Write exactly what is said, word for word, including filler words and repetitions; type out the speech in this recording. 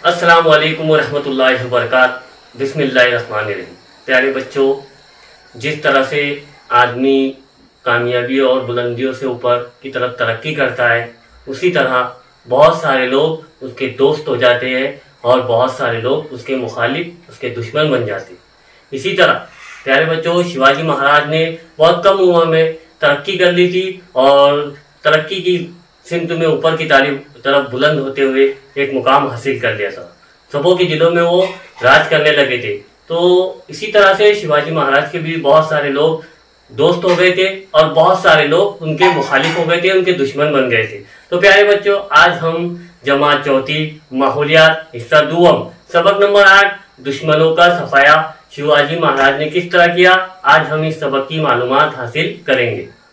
अस्सलाम वालेकुम रहमतुल्लाहि व बरकातहू। बिस्मिल्लाहिर्रहमानिर्रहीम। प्यारे बच्चों, जिस तरह से आदमी कामयाबी और बुलंदियों से ऊपर की तरफ तरक्की करता है, उसी तरह बहुत सारे लोग उसके दोस्त हो जाते हैं और बहुत सारे लोग उसके मुखालिफ, उसके दुश्मन बन जाते हैं। इसी तरह प्यारे बच्चों, शिवाजी महाराज ने बहुत कम उम्र में तरक्की कर ली थी और तरक्की की सिमत में ऊपर की तरफ बुलंद होते हुए एक मुकाम हासिल कर लिया था। सबों के दिलों में वो राज करने लगे थे। तो इसी तरह से शिवाजी महाराज के भी बहुत सारे लोग दोस्त हो गए थे और बहुत सारे लोग उनके मुखालिफ हो गए थे, उनके दुश्मन बन गए थे। तो प्यारे बच्चों, आज हम जमात चौथी माहौलियात हिस्सा दुवम सबक नंबर आठ दुश्मनों का सफाया शिवाजी महाराज ने किस तरह किया, आज हम इस सबक की मालूमात हासिल करेंगे।